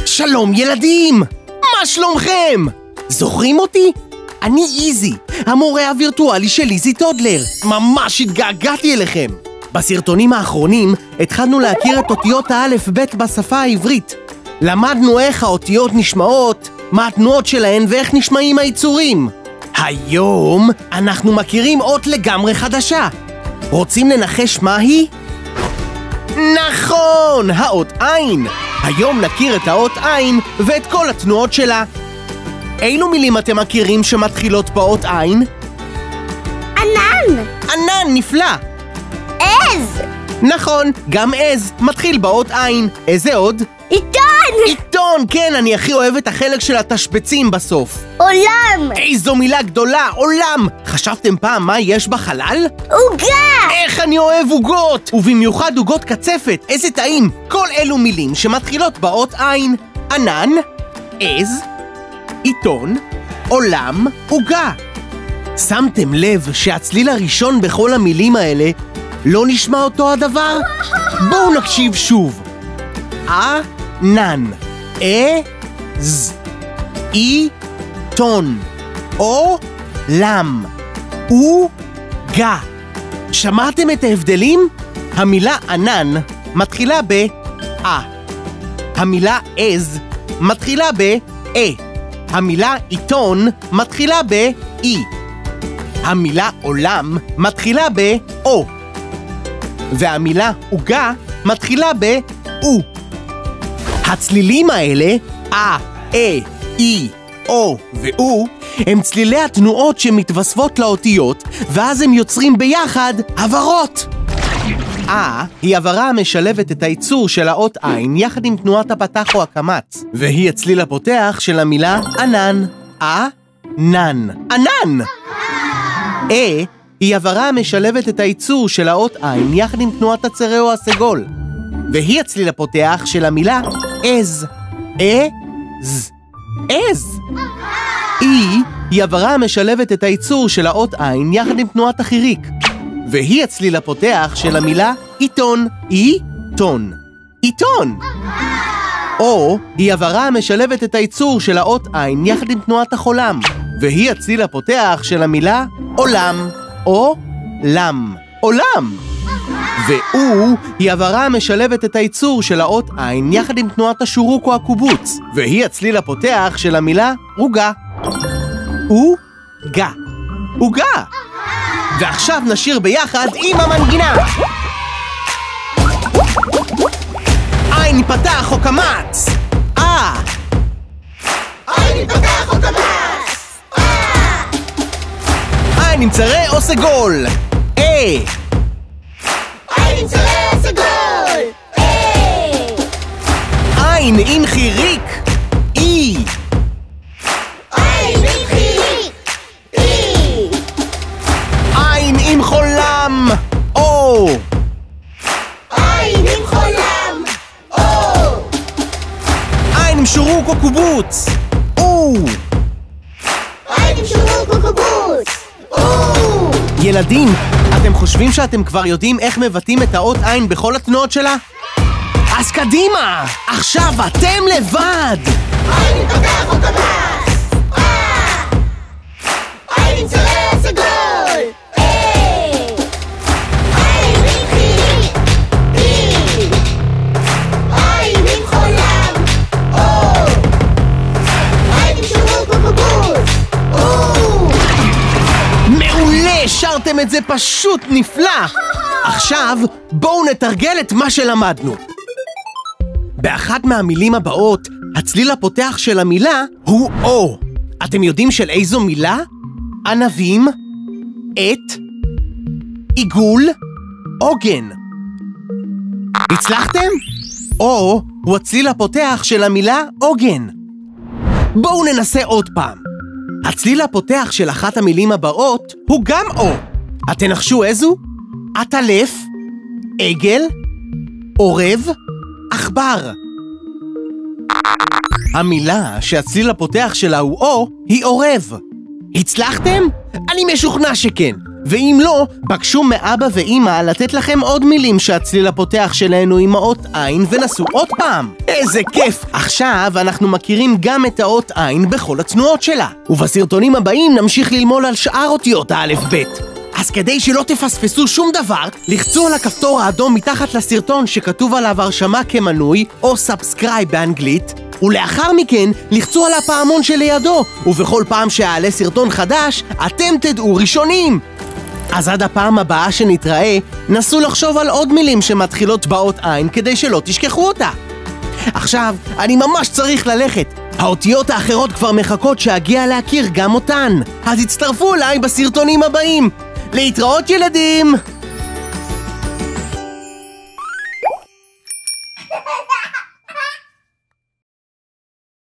שלום ילדים! מה שלומכם? זוכרים אותי? אני איזי, המורה הווירטואלי של איזי טודלר. ממש התגעגעתי אליכם. בסרטונים האחרונים התחלנו להכיר את אותיות האלף בית בשפה העברית. למדנו איך האותיות נשמעות, מה התנועות שלהן ואיך נשמעים היצורים. היום אנחנו מכירים אות לגמרי חדשה. רוצים לנחש מה היא? נכון, האות עין. היום נכיר את האות עין ואת כל התנועות שלה. אילו מילים אתם מכירים שמתחילות באות עין? ענן. ענן, נפלא. עז. נכון, גם עז מתחיל באות עין. איזה עוד? עיתון. עיתון, כן, אני הכי אוהב את החלק של התשבצים בסוף. עולם. איזו מילה גדולה, עולם. חשבתם פעם מה יש בחלל? עוגה. איך אני אוהב עוגות, ובמיוחד עוגות קצפת, איזה טעים. כל אלו מילים שמתחילות באות עין. ענן, עז, עיתון, עולם, עוגה. שמתם לב שהצליל הראשון בכל המילים האלה לא נשמע אותו הדבר? בואו נקשיב שוב. ענן, עז, עיתון, עולם, עוגה. שמעתם את ההבדלים? המילה ענן מתחילה ב-א. המילה עז מתחילה ב-א. המילה עיתון מתחילה ב-אי. המילה עולם מתחילה ב-או. והמילה עוגה מתחילה ב-או. הצלילים האלה, א, א, אי, או ואו, הם צלילי התנועות שמתווספות לאותיות, ואז הם יוצרים ביחד הברות. היא הברה המשלבת את הייצור של האות עין יחד עם תנועת הפתח או הקמץ, והיא הצליל הפותח של המילה ענן. ענן. ענן! היא הברה המשלבת את הייצור של האות עין יחד עם תנועת הצרה או הסגול, והיא הצליל הפותח של המילה עז. עז. עז. היא הברה המשלבת את הייצור של האות עין יחד עם תנועת החיריק, והיא הצליל הפותח של המילה עיתון. עיתון. עיתון. או היא הברה המשלבת את הייצור של האות עין יחד עם תנועת החולם, והיא הצליל הפותח של המילה עולם. עולם. עולם. ואו היא הברה המשלבת את הייצור של האות עין יחד עם תנועת השורוק או הקובוץ, והיא הצליל הפותח של המילה עוגה. עוגה. עוגה. ועכשיו נשיר ביחד עם המנגינה. עין פתח או קמץ. עין פתח או קמץ. עין עם צרה או סגול. עין עם צרה או סגול. עין עם חיריק. עין עם חיריק. עין עם חולם. עין עם חולם. עין עם שורוק או קובוץ. עין עם שורוק או קובוץ. ילדים, אתם חושבים שאתם כבר יודעים איך מבטאים את האות עין בכל התנועות שלה? אז קדימה! עכשיו אתם לבד! עין עם פתח או קמץ. עין עם צרה או סגול. עין עם חיריק. עין עם חולם. עין עם שורוק או קובוץ. מעולה! שרתם את זה פשוט נפלא! עכשיו בואו נתרגל את מה שלמדנו. באחת מהמילים הבאות, הצליל הפותח של המילה הוא או. אתם יודעים של איזו מילה? ענבים, עט, עיגול, עוגן. הצלחתם? או הוא הצליל הפותח של המילה עוגן. בואו ננסה עוד פעם. הצליל הפותח של אחת המילים הבאות הוא גם או. תנחשו איזו? עטלף, עגל, עורב, עכבר. המילה שהצליל הפותח שלה הוא או היא עורב. הצלחתם? אני משוכנע שכן. ואם לא, בקשו מאבא ואמא לתת לכם עוד מילים שהצליל הפותח שלנו עם האות עין ונסו עוד פעם. איזה כיף! עכשיו אנחנו מכירים גם את האות עין בכל הצנועות שלה. ובסרטונים הבאים נמשיך ללמוד על שאר אותיות האלף בית. אז כדי שלא תפספסו שום דבר, לחצו על הכפתור האדום מתחת לסרטון שכתוב עליו הרשמה כמנוי או סאבסקרייב באנגלית, ולאחר מכן לחצו על הפעמון שלידו, ובכל פעם שיעלה סרטון חדש, אתם תדעו ראשונים. אז עד הפעם הבאה שנתראה, נסו לחשוב על עוד מילים שמתחילות באות עין כדי שלא תשכחו אותה. עכשיו, אני ממש צריך ללכת. האותיות האחרות כבר מחכות שאגיע להכיר גם אותן. אז הצטרפו אליי בסרטונים הבאים. להתראות ילדים!